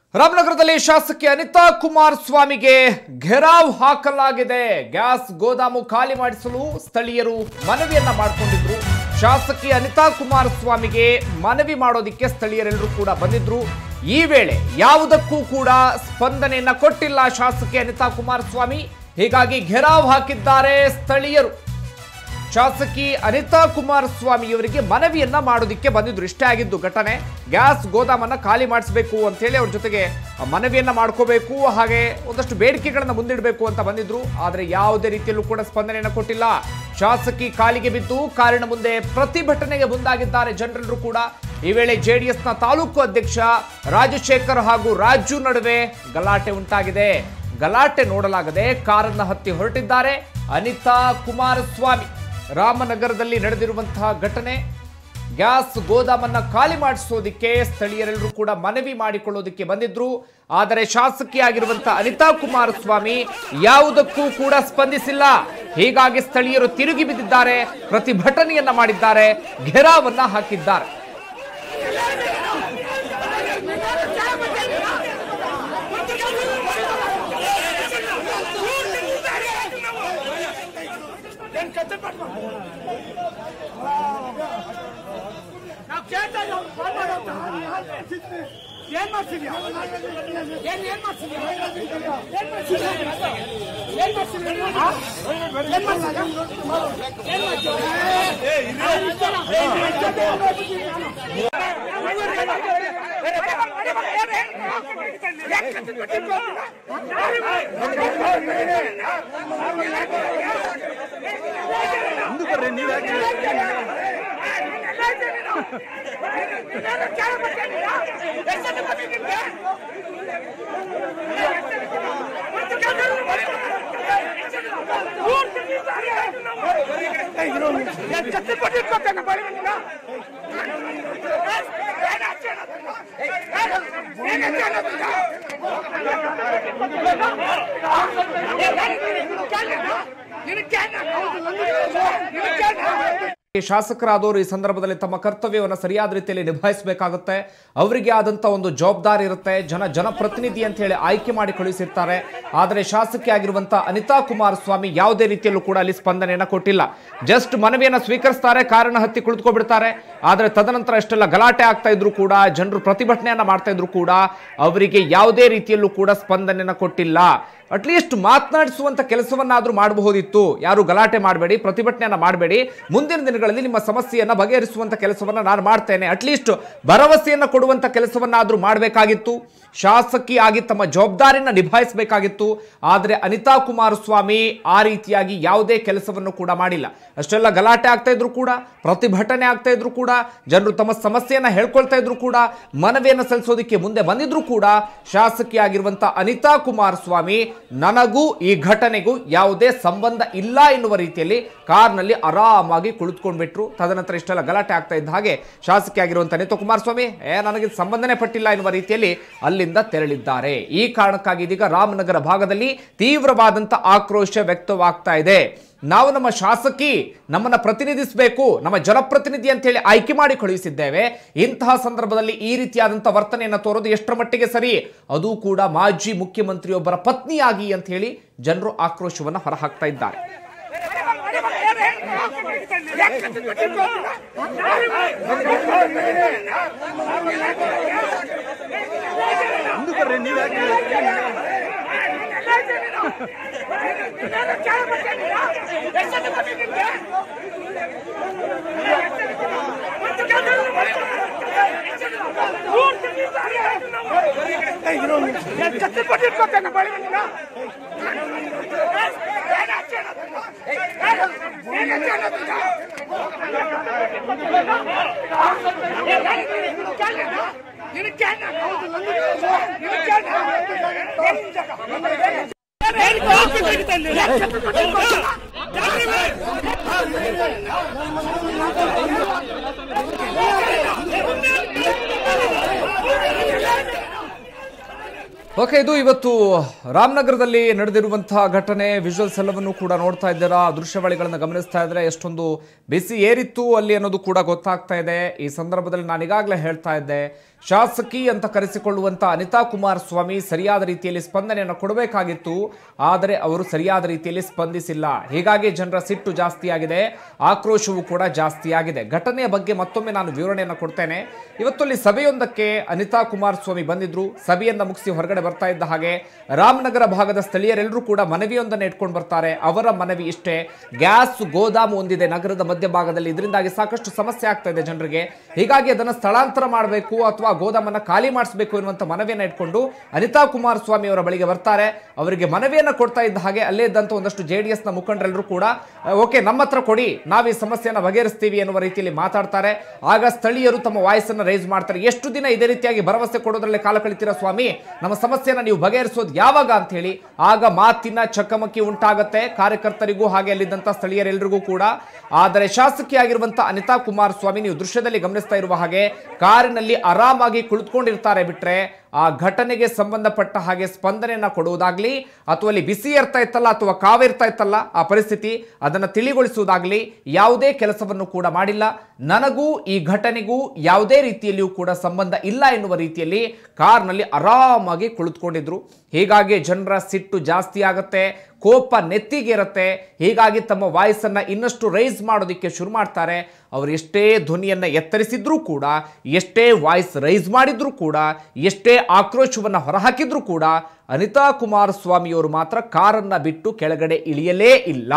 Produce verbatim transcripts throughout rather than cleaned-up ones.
ರಾಮನಗರದಲ್ಲಿ ಶಾಸಕಿ ಅನಿತಾ ಕುಮಾರಸ್ವಾಮಿಗೆ ಘೆರಾವ್ ಹಾಕಲಾಗಿದೆ. ಗ್ಯಾಸ್ ಗೋದಾಮು ಖಾಲಿ ಮಾಡಿಸಲು ಸ್ಥಳೀಯರು ಮನವಿಯನ್ನ ಮಾಡಿಕೊಂಡಿದ್ರು. ಶಾಸಕಿ ಅನಿತಾ ಕುಮಾರಸ್ವಾಮಿಗೆ ಮನವಿ ಮಾಡೋದಕ್ಕೆ ಸ್ಥಳೀಯರೆಲ್ಲರೂ ಕೂಡ ಬಂದಿದ್ರು. ಈ ವೇಳೆ ಯಾವುದಕ್ಕೂ ಕೂಡ ಸ್ಪಂದನೆಯನ್ನ ಕೊಟ್ಟಿಲ್ಲ ಶಾಸಕಿ ಅನಿತಾ ಕುಮಾರಸ್ವಾಮಿ. ಹೀಗಾಗಿ ಘೆರಾವ್ ಹಾಕಿದ್ದಾರೆ ಸ್ಥಳೀಯರು. ಶಾಸಕಿ ಅನಿತಾ ಕುಮಾರಸ್ವಾಮಿಯವರಿಗೆ ಮನವಿಯನ್ನ ಮಾಡೋದಕ್ಕೆ ಬಂದಿದ್ರು. ಇಷ್ಟೇ ಆಗಿದ್ದು ಘಟನೆ. ಗ್ಯಾಸ್ ಗೋದಾಮನ್ನ ಖಾಲಿ ಮಾಡಿಸಬೇಕು ಅಂತ ಹೇಳಿ ಅವ್ರ ಜೊತೆಗೆ ಮನವಿಯನ್ನ ಮಾಡ್ಕೋಬೇಕು, ಹಾಗೆ ಒಂದಷ್ಟು ಬೇಡಿಕೆಗಳನ್ನ ಮುಂದಿಡಬೇಕು ಅಂತ ಬಂದಿದ್ರು. ಆದರೆ ಯಾವುದೇ ರೀತಿಯಲ್ಲೂ ಕೂಡ ಸ್ಪಂದನೆಯನ್ನ ಕೊಟ್ಟಿಲ್ಲ. ಶಾಸಕಿ ಕಾಲಿಗೆ ಬಿದ್ದು ಕಾರಿನ ಮುಂದೆ ಪ್ರತಿಭಟನೆಗೆ ಮುಂದಾಗಿದ್ದಾರೆ ಜನರೆಲ್ಲರೂ ಕೂಡ. ಈ ವೇಳೆ ಜೆಡಿಎಸ್ನ ತಾಲೂಕು ಅಧ್ಯಕ್ಷ ರಾಜಶೇಖರ್ ಹಾಗೂ ರಾಜು ನಡುವೆ ಗಲಾಟೆ ಉಂಟಾಗಿದೆ. ಗಲಾಟೆ ನೋಡಲಾಗದೆ ಕಾರನ್ನ ಹತ್ತಿ ಹೊರಟಿದ್ದಾರೆ ಅನಿತಾ ಕುಮಾರಸ್ವಾಮಿ. ರಾಮನಗರದಲ್ಲಿ ನಡೆದಿರುವಂತಹ ಘಟನೆ. ಗ್ಯಾಸ್ ಗೋದಾಮನ್ನ ಖಾಲಿ ಮಾಡಿಸೋದಿಕ್ಕೆ ಸ್ಥಳೀಯರೆಲ್ಲರೂ ಕೂಡ ಮನವಿ ಮಾಡಿಕೊಳ್ಳೋದಕ್ಕೆ ಬಂದಿದ್ರು. ಆದರೆ ಶಾಸಕಿಯಾಗಿರುವಂತಹ ಅನಿತಾ ಕುಮಾರಸ್ವಾಮಿ ಯಾವುದಕ್ಕೂ ಕೂಡ ಸ್ಪಂದಿಸಿಲ್ಲ. ಹೀಗಾಗಿ ಸ್ಥಳೀಯರು ತಿರುಗಿ ಬಿದ್ದಿದ್ದಾರೆ, ಪ್ರತಿಭಟನೆಯನ್ನ ಮಾಡಿದ್ದಾರೆ, ಘೆರಾವನ್ನ ಹಾಕಿದ್ದಾರೆ. ಏನ್ ಮಾಡ್ತಿದ್ಯಾ ಏನ್ ಏನ್ ಮಾಡ್ತಿದ್ಯಾ ಏನ್ ಮಾಡ್ತಿದ್ಯಾ ಏನ್ ಶಾಸಕರಾದವರು ಈ ಸಂದರ್ಭದಲ್ಲಿ ತಮ್ಮ ಕರ್ತವ್ಯವನ್ನು ಸರಿಯಾದ ರೀತಿಯಲ್ಲಿ ನಿಭಾಯಿಸಬೇಕಾಗುತ್ತೆ. ಅವರಿಗೆ ಆದಂತ ಒಂದು ಜವಾಬ್ದಾರಿ ಇರುತ್ತೆ. ಜನ ಜನಪ್ರತಿನಿಧಿ ಅಂತ ಹೇಳಿ ಆಯ್ಕೆ ಮಾಡಿ ಕಳುಹಿಸಿರ್ತಾರೆ. ಆದರೆ ಶಾಸಕಿ ಆಗಿರುವಂತಹ ಅನಿತಾ ಕುಮಾರಸ್ವಾಮಿ ಯಾವುದೇ ರೀತಿಯಲ್ಲೂ ಕೂಡ ಅಲ್ಲಿ ಸ್ಪಂದನೆಯನ್ನ ಕೊಟ್ಟಿಲ್ಲ. ಜಸ್ಟ್ ಮನವಿಯನ್ನ ಸ್ವೀಕರಿಸ್ತಾರೆ, ಕಾರಣ ಹತ್ತಿ ಕುಳಿತುಕೊಬಿಡ್ತಾರೆ. ಆದರೆ ತದನಂತರ ಅಷ್ಟೆಲ್ಲ ಗಲಾಟೆ ಆಗ್ತಾ ಇದ್ರು ಕೂಡ, ಜನರು ಪ್ರತಿಭಟನೆಯನ್ನ ಮಾಡ್ತಾ ಇದ್ರು ಕೂಡ ಅವರಿಗೆ ಯಾವುದೇ ರೀತಿಯಲ್ಲೂ ಕೂಡ ಸ್ಪಂದನೆಯನ್ನ ಕೊಟ್ಟಿಲ್ಲ. ಅಟ್ಲೀಸ್ಟ್ ಮಾತನಾಡಿಸುವಂತ ಕೆಲಸವನ್ನಾದ್ರೂ ಮಾಡಬಹುದಿತ್ತು. ಯಾರು ಗಲಾಟೆ ಮಾಡಬೇಡಿ, ಪ್ರತಿಭಟನೆಯನ್ನ ಮಾಡಬೇಡಿ, ಮುಂದಿನ ದಿನಗಳಲ್ಲಿ ನಿಮ್ಮ ಸಮಸ್ಯೆಯನ್ನ ಬಗೆಹರಿಸುವಂತ ಕೆಲಸವನ್ನ ನಾನು ಮಾಡ್ತೇನೆ, ಅಟ್ಲೀಸ್ಟ್ ಭರವಸೆಯನ್ನ ಕೊಡುವಂತ ಕೆಲಸವನ್ನಾದ್ರೂ ಮಾಡಬೇಕಾಗಿತ್ತು. ಶಾಸಕಿ ಆಗಿ ತಮ್ಮ ಜವಾಬ್ದಾರಿಯನ್ನ ನಿಭಾಯಿಸಬೇಕಾಗಿತ್ತು. ಆದರೆ ಅನಿತಾ ಕುಮಾರಸ್ವಾಮಿ ಆ ರೀತಿಯಾಗಿ ಯಾವುದೇ ಕೆಲಸವನ್ನು ಕೂಡ ಮಾಡಿಲ್ಲ. ಅಷ್ಟೆಲ್ಲ ಗಲಾಟೆ ಆಗ್ತಾ ಇದ್ರು ಕೂಡ, ಪ್ರತಿಭಟನೆ ಆಗ್ತಾ ಇದ್ರು ಕೂಡ, ಜನರು ತಮ್ಮ ಸಮಸ್ಯೆಯನ್ನ ಹೇಳ್ಕೊಳ್ತಾ ಇದ್ರು ಕೂಡ, ಮನವಿಯನ್ನು ಸಲ್ಲಿಸೋದಕ್ಕೆ ಮುಂದೆ ಬಂದಿದ್ರು ಕೂಡ ಶಾಸಕಿ ಆಗಿರುವಂತಹ ಅನಿತಾ ಕುಮಾರಸ್ವಾಮಿ ನನಗೂ ಈ ಘಟನೆಗೂ ಯಾವುದೇ ಸಂಬಂಧ ಇಲ್ಲ ಎನ್ನುವ ರೀತಿಯಲ್ಲಿ ಕಾರ್ನಲ್ಲಿ ಆರಾಮಾಗಿ ಕುಳಿತುಕೊಂಡ್ಬಿಟ್ರು. ತದನಂತರ ಇಷ್ಟೆಲ್ಲ ಗಲಾಟೆ ಆಗ್ತಾ ಇದ್ದ ಹಾಗೆ ಶಾಸಕಿ ಆಗಿರುವಂತಹ ಅನಿತಾ ಕುಮಾರಸ್ವಾಮಿ ಏ ನನಗೆ ಸಂಬಂಧನೇ ಪಟ್ಟಿಲ್ಲ ಎನ್ನುವ ರೀತಿಯಲ್ಲಿ ಅಲ್ಲಿಂದ ತೆರಳಿದ್ದಾರೆ. ಈ ಕಾರಣಕ್ಕಾಗಿ ಇದೀಗ ರಾಮನಗರ ಭಾಗದಲ್ಲಿ ತೀವ್ರವಾದಂತಹ ಆಕ್ರೋಶ ವ್ಯಕ್ತವಾಗ್ತಾ ಇದೆ. ನಾವು ನಮ್ಮ ಶಾಸಕಿ ನಮ್ಮನ್ನ ಪ್ರತಿನಿಧಿಸಬೇಕು, ನಮ್ಮ ಜನಪ್ರತಿನಿಧಿ ಅಂತ ಹೇಳಿ ಆಯ್ಕೆ ಮಾಡಿ ಕಳುಹಿಸಿದ್ದೇವೆ. ಇಂತಹ ಸಂದರ್ಭದಲ್ಲಿ ಈ ರೀತಿಯಾದಂತಹ ವರ್ತನೆಯನ್ನು ತೋರೋದು ಎಷ್ಟರ ಮಟ್ಟಿಗೆ ಸರಿ? ಅದು ಕೂಡ ಮಾಜಿ ಮುಖ್ಯಮಂತ್ರಿಯೊಬ್ಬರ ಪತ್ನಿಯಾಗಿ ಅಂತ ಹೇಳಿ ಜನರು ಆಕ್ರೋಶವನ್ನು ಹೊರಹಾಕ್ತಾ ಇದ್ದಾರೆ. ಓಕೆ, ಇದು ಇವತ್ತು ರಾಮನಗರದಲ್ಲಿ ನಡೆದಿರುವಂತಹ ಘಟನೆ. ವಿಜುವಲ್ಸ್ ಎಲ್ಲವನ್ನು ಕೂಡ ನೋಡ್ತಾ ಇದ್ದೀರಾ, ದೃಶ್ಯಾವಳಿಗಳನ್ನು ಗಮನಿಸ್ತಾ ಇದ್ರೆ ಎಷ್ಟೊಂದು ಬಿಸಿ ಏರಿತ್ತು ಅಲ್ಲಿ ಅನ್ನೋದು ಕೂಡ ಗೊತ್ತಾಗ್ತಾ ಇದೆ. ಈ ಸಂದರ್ಭದಲ್ಲಿ ನಾನು ಈಗಾಗಲೇ ಹೇಳ್ತಾ ಇದ್ದೆ, ಶಾಸಕಿ ಅಂತ ಕರೆಸಿಕೊಳ್ಳುವಂಥ ಅನಿತಾ ಕುಮಾರಸ್ವಾಮಿ ಸರಿಯಾದ ರೀತಿಯಲ್ಲಿ ಸ್ಪಂದನೆಯನ್ನು ಕೊಡಬೇಕಾಗಿತ್ತು, ಆದರೆ ಅವರು ಸರಿಯಾದ ರೀತಿಯಲ್ಲಿ ಸ್ಪಂದಿಸಿಲ್ಲ. ಹೀಗಾಗಿ ಜನರ ಸಿಟ್ಟು ಜಾಸ್ತಿಯಾಗಿದೆ, ಆಕ್ರೋಶವೂ ಕೂಡ ಜಾಸ್ತಿಯಾಗಿದೆ. ಘಟನೆಯ ಬಗ್ಗೆ ಮತ್ತೊಮ್ಮೆ ನಾನು ವಿವರಣೆಯನ್ನು ಕೊಡ್ತೇನೆ. ಇವತ್ತು ಅಲ್ಲಿ ಸಭೆಯೊಂದಕ್ಕೆ ಅನಿತಾ ಕುಮಾರಸ್ವಾಮಿ ಬಂದಿದ್ರು. ಸಭೆಯನ್ನು ಮುಗಿಸಿ ಹೊರಗಡೆ ಬರ್ತಾ ಇದ್ದ ಹಾಗೆ ರಾಮನಗರ ಭಾಗದ ಸ್ಥಳೀಯರೆಲ್ಲರೂ ಕೂಡ ಮನವಿಯೊಂದನ್ನು ಇಟ್ಕೊಂಡು ಬರ್ತಾರೆ. ಅವರ ಮನವಿ ಇಷ್ಟೇ, ಗ್ಯಾಸ್ ಗೋದಾಮು ಹೊಂದಿದೆ ನಗರದ ಮಧ್ಯಭಾಗದಲ್ಲಿ, ಇದರಿಂದಾಗಿ ಸಾಕಷ್ಟು ಸಮಸ್ಯೆ ಆಗ್ತಾ ಇದೆ ಜನರಿಗೆ. ಹೀಗಾಗಿ ಅದನ್ನು ಸ್ಥಳಾಂತರ ಮಾಡಬೇಕು ಅಥವಾ ಗೋದಾಮನ್ನು ಖಾಲಿ ಮಾಡಿಸಬೇಕು ಎನ್ನುವಂತ ಮನವಿಯನ್ನು ಇಟ್ಕೊಂಡು ಅನಿತಾ ಕುಮಾರಸ್ವಾಮಿ ಅವರ ಬಳಿಗೆ ಬರ್ತಾರೆ. ಅವರಿಗೆ ಮನವಿಯನ್ನು ಕೊಡ್ತಾ ಇದ್ದ ಹಾಗೆ ಅಲ್ಲೇ ಇದ್ದಂತ ಒಂದಷ್ಟು ಜೆಡಿಎಸ್ ನ ಮುಖಂಡರೆಲ್ಲರೂ ಕೂಡ ಓಕೆ ನಮ್ಮ ಹತ್ರ ಕೊಡಿ, ನಾವು ಈ ಸಮಸ್ಯೆಯನ್ನು ಬಗೆಹರಿಸ್ತೀವಿ ಎನ್ನುವ ರೀತಿಯಲ್ಲಿ ಮಾತಾಡ್ತಾರೆ. ಆಗ ಸ್ಥಳೀಯರು ತಮ್ಮ ವಾಯ್ಸ್ ಅನ್ನು ರೈಸ್ ಮಾಡ್ತಾರೆ. ಎಷ್ಟು ದಿನ ಇದೇ ರೀತಿಯಾಗಿ ಭರವಸೆ ಕೊಡೋದ್ರಲ್ಲಿ ಕಾಲ ಕಳಿತೀರಾ ಸ್ವಾಮಿ, ನಮ್ಮ ಸಮಸ್ಯೆಯನ್ನು ನೀವು ಬಗೆಹರಿಸೋದು ಯಾವಾಗ ಅಂತ ಹೇಳಿ ಆಗ ಮಾತಿನ ಚಕಮಕಿ ಉಂಟಾಗುತ್ತೆ ಕಾರ್ಯಕರ್ತರಿಗೂ ಹಾಗೆ ಅಲ್ಲಿದ್ದಂತ ಸ್ಥಳೀಯರೆಲ್ಲರಿಗೂ ಕೂಡ. ಆದರೆ ಶಾಸಕಿಯಾಗಿರುವಂತಹ ಅನಿತಾ ಕುಮಾರಸ್ವಾಮಿ ನೀವು ದೃಶ್ಯದಲ್ಲಿ ಗಮನಿಸ್ತಾ ಇರುವ ಹಾಗೆ ಕಾರಿನಲ್ಲಿ ಆರಾಮಾಗಿ ಕುಳಿತುಕೊಂಡಿರ್ತಾರೆ. ಬಿಟ್ರೆ ಆ ಘಟನೆಗೆ ಸಂಬಂಧಪಟ್ಟ ಹಾಗೆ ಸ್ಪಂದನೆಯನ್ನ ಕೊಡುವುದಾಗ್ಲಿ ಅಥವಾ ಅಲ್ಲಿ ಬಿಸಿ ಇರ್ತಾ ಇತ್ತಲ್ಲ ಅಥವಾ ಕಾವಿರ್ತಾ ಇತ್ತಲ್ಲ ಆ ಪರಿಸ್ಥಿತಿ ಅದನ್ನು ತಿಳಿಗೊಳಿಸುವುದಾಗ್ಲಿ ಯಾವುದೇ ಕೆಲಸವನ್ನು ಕೂಡ ಮಾಡಿಲ್ಲ. ನನಗೂ ಈ ಘಟನೆಗೂ ಯಾವುದೇ ರೀತಿಯಲ್ಲಿಯೂ ಕೂಡ ಸಂಬಂಧ ಇಲ್ಲ ಎನ್ನುವ ರೀತಿಯಲ್ಲಿ ಕಾರ್ನಲ್ಲಿ ಆರಾಮಾಗಿ ಕುಳಿತುಕೊಂಡಿದ್ರು. ಹೀಗಾಗಿ ಜನರ ಸಿಟ್ಟು ಜಾಸ್ತಿ ಆಗುತ್ತೆ, ಕೋಪ ನೆತ್ತಿಗೇರುತ್ತೆ. ಹೀಗಾಗಿ ತಮ್ಮ ವಾಯ್ಸ್ ಅನ್ನ ಇನ್ನಷ್ಟು ರೈಸ್ ಮಾಡೋದಕ್ಕೆ ಶುರು ಮಾಡ್ತಾರೆ. ಅವರು ಎಷ್ಟೇ ಧ್ವನಿಯನ್ನ ಎತ್ತರಿಸಿದ್ರೂ ಕೂಡ, ಎಷ್ಟೇ ವಾಯ್ಸ್ ರೈಸ್ ಮಾಡಿದ್ರೂ ಕೂಡ, ಎಷ್ಟೇ ಆಕ್ರೋಶವನ್ನ ಹೊರಹಾಕಿದ್ರೂ ಕೂಡ ಅನಿತಾ ಕುಮಾರಸ್ವಾಮಿಯವರು ಮಾತ್ರ ಕಾರನ್ನ ಬಿಟ್ಟು ಕೆಳಗಡೆ ಇಳಿಯಲೇ ಇಲ್ಲ.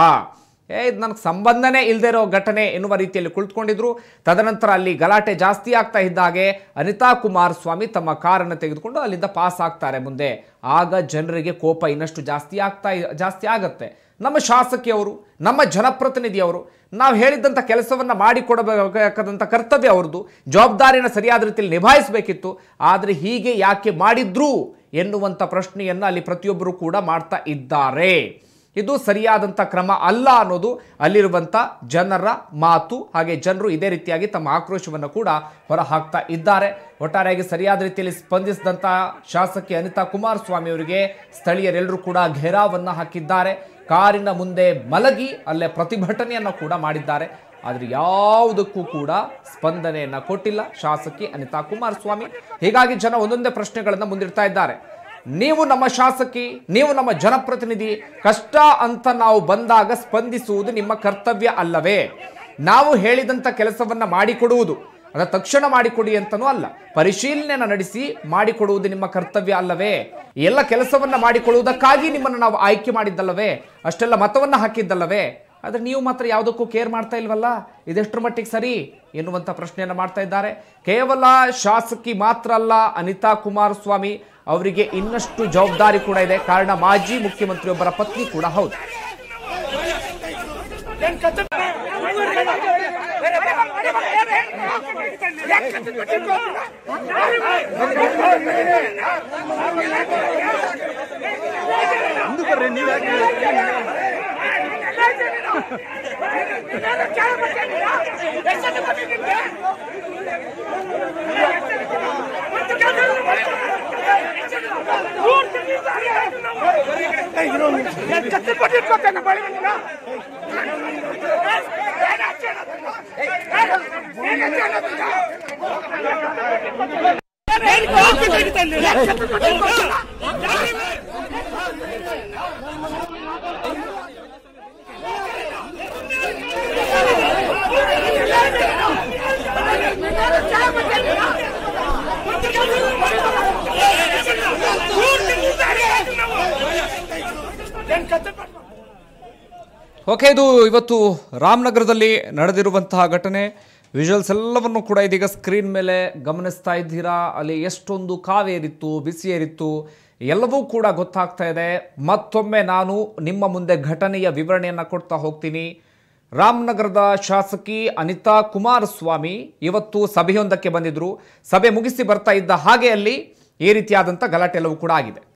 ಏ ಇದು ನನಗೆ ಸಂಬಂಧನೇ ಇಲ್ಲದೆ ಇರೋ ಘಟನೆ ಎನ್ನುವ ರೀತಿಯಲ್ಲಿ ಕುಳಿತುಕೊಂಡಿದ್ರು. ತದನಂತರ ಅಲ್ಲಿ ಗಲಾಟೆ ಜಾಸ್ತಿ ಆಗ್ತಾ ಇದ್ದ ಹಾಗೆ ಅನಿತಾ ಕುಮಾರಸ್ವಾಮಿ ತಮ್ಮ ಕಾರನ್ನು ತೆಗೆದುಕೊಂಡು ಅಲ್ಲಿಂದ ಪಾಸ್ ಆಗ್ತಾರೆ ಮುಂದೆ. ಆಗ ಜನರಿಗೆ ಕೋಪ ಇನ್ನಷ್ಟು ಜಾಸ್ತಿ ಆಗ್ತಾ ಜಾಸ್ತಿ ಆಗತ್ತೆ. ನಮ್ಮ ಶಾಸಕಿಯವರು, ನಮ್ಮ ಜನಪ್ರತಿನಿಧಿಯವರು, ನಾವು ಹೇಳಿದಂಥ ಕೆಲಸವನ್ನು ಮಾಡಿಕೊಡಬೇಕಾದಂಥ ಕರ್ತವ್ಯ ಅವ್ರದ್ದು, ಜವಾಬ್ದಾರಿಯನ್ನು ಸರಿಯಾದ ರೀತಿಯಲ್ಲಿ ನಿಭಾಯಿಸಬೇಕಿತ್ತು. ಆದರೆ ಹೀಗೆ ಯಾಕೆ ಮಾಡಿದ್ರು ಎನ್ನುವಂಥ ಪ್ರಶ್ನೆಯನ್ನು ಅಲ್ಲಿ ಪ್ರತಿಯೊಬ್ಬರು ಕೂಡ ಮಾಡ್ತಾ ಇದ್ದಾರೆ. ಇದು ಸರಿಯಾದಂಥ ಕ್ರಮ ಅಲ್ಲ ಅನ್ನೋದು ಅಲ್ಲಿರುವಂಥ ಜನರ ಮಾತು. ಹಾಗೆ ಜನರು ಇದೇ ರೀತಿಯಾಗಿ ತಮ್ಮ ಆಕ್ರೋಶವನ್ನು ಕೂಡ ಹೊರ ಹಾಕ್ತಾ ಇದ್ದಾರೆ. ಒಟ್ಟಾರೆಯಾಗಿ ಸರಿಯಾದ ರೀತಿಯಲ್ಲಿ ಸ್ಪಂದಿಸಿದಂಥ ಶಾಸಕಿ ಅನಿತಾ ಕುಮಾರಸ್ವಾಮಿ ಅವರಿಗೆ ಸ್ಥಳೀಯರೆಲ್ಲರೂ ಕೂಡ ಘೇರಾವನ್ನು ಹಾಕಿದ್ದಾರೆ. ಕಾರಿನ ಮುಂದೆ ಮಲಗಿ ಅಲ್ಲೇ ಪ್ರತಿಭಟನೆಯನ್ನು ಕೂಡ ಮಾಡಿದ್ದಾರೆ. ಆದರೆ ಯಾವುದಕ್ಕೂ ಕೂಡ ಸ್ಪಂದನೆಯನ್ನು ಕೊಟ್ಟಿಲ್ಲ ಶಾಸಕಿ ಅನಿತಾ ಕುಮಾರಸ್ವಾಮಿ. ಹೀಗಾಗಿ ಜನ ಒಂದೊಂದೇ ಪ್ರಶ್ನೆಗಳನ್ನು ಮುಂದಿಡ್ತಾ ಇದ್ದಾರೆ. ನೀವು ನಮ್ಮ ಶಾಸಕಿ, ನೀವು ನಮ್ಮ ಜನಪ್ರತಿನಿಧಿ, ಕಷ್ಟ ಅಂತ ನಾವು ಬಂದಾಗ ಸ್ಪಂದಿಸುವುದು ನಿಮ್ಮ ಕರ್ತವ್ಯ ಅಲ್ಲವೇ? ನಾವು ಹೇಳಿದಂಥ ಕೆಲಸವನ್ನ ಮಾಡಿಕೊಡುವುದು ಅದ ತಕ್ಷಣ ಮಾಡಿಕೊಡಿ ಅಂತನೂ ಅಲ್ಲ, ಪರಿಶೀಲನೆಯನ್ನು ನಡೆಸಿ ಮಾಡಿಕೊಡುವುದು ನಿಮ್ಮ ಕರ್ತವ್ಯ ಅಲ್ಲವೇ? ಎಲ್ಲ ಕೆಲಸವನ್ನ ಮಾಡಿಕೊಳ್ಳುವುದಕ್ಕಾಗಿ ನಿಮ್ಮನ್ನು ನಾವು ಆಯ್ಕೆ ಮಾಡಿದ್ದಲ್ಲವೇ? ಅಷ್ಟೆಲ್ಲ ಮತವನ್ನ ಹಾಕಿದ್ದಲ್ಲವೇ? ಆದರೆ ನೀವು ಮಾತ್ರ ಯಾವುದಕ್ಕೂ ಕೇರ್ ಮಾಡ್ತಾ ಇಲ್ವಲ್ಲ, ಇದೆಷ್ಟರ ಮಟ್ಟಿಗೆ ಸರಿ ಎನ್ನುವಂಥ ಪ್ರಶ್ನೆಯನ್ನು ಮಾಡ್ತಾ ಇದ್ದಾರೆ. ಕೇವಲ ಶಾಸಕಿ ಮಾತ್ರ ಅಲ್ಲ ಅನಿತಾ ಕುಮಾರಸ್ವಾಮಿ ಅವರಿಗೆ ಇನ್ನಷ್ಟು ಜವಾಬ್ದಾರಿ ಕೂಡ ಇದೆ. ಕಾರಣ ಮಾಜಿ ಮುಖ್ಯಮಂತ್ರಿಯೊಬ್ಬರ ಪತ್ನಿ ಕೂಡ ಹೌದು. ಓಕೆ, ಇದು ಇವತ್ತು ರಾಮನಗರದಲ್ಲಿ ನಡೆದಿರುವಂತಹ ಘಟನೆ. ವಿಜುವಲ್ಸ್ ಎಲ್ಲವನ್ನು ಕೂಡ ಇದೀಗ ಸ್ಕ್ರೀನ್ ಮೇಲೆ ಗಮನಿಸ್ತಾ ಇದ್ದೀರಾ. ಅಲ್ಲಿ ಎಷ್ಟೊಂದು ಕಾವೇರಿತ್ತು, ಬಿಸಿಯೇರಿತ್ತು, ಎಲ್ಲವೂ ಕೂಡ ಗೊತ್ತಾಗ್ತಾ ಇದೆ. ಮತ್ತೊಮ್ಮೆ ನಾನು ನಿಮ್ಮ ಮುಂದೆ ಘಟನೆಯ ವಿವರಣೆಯನ್ನು ಕೊಡ್ತಾ ಹೋಗ್ತೀನಿ. ರಾಮನಗರದ ಶಾಸಕಿ ಅನಿತಾ ಕುಮಾರಸ್ವಾಮಿ ಇವತ್ತು ಸಭೆಯೊಂದಕ್ಕೆ ಬಂದಿದ್ರು. ಸಭೆ ಮುಗಿಸಿ ಬರ್ತಾ ಇದ್ದ ಹಾಗೆ ಅಲ್ಲಿ ಈ ರೀತಿಯಾದಂಥ ಗಲಾಟೆ ಎಲ್ಲವೂ ಕೂಡ ಆಗಿದೆ.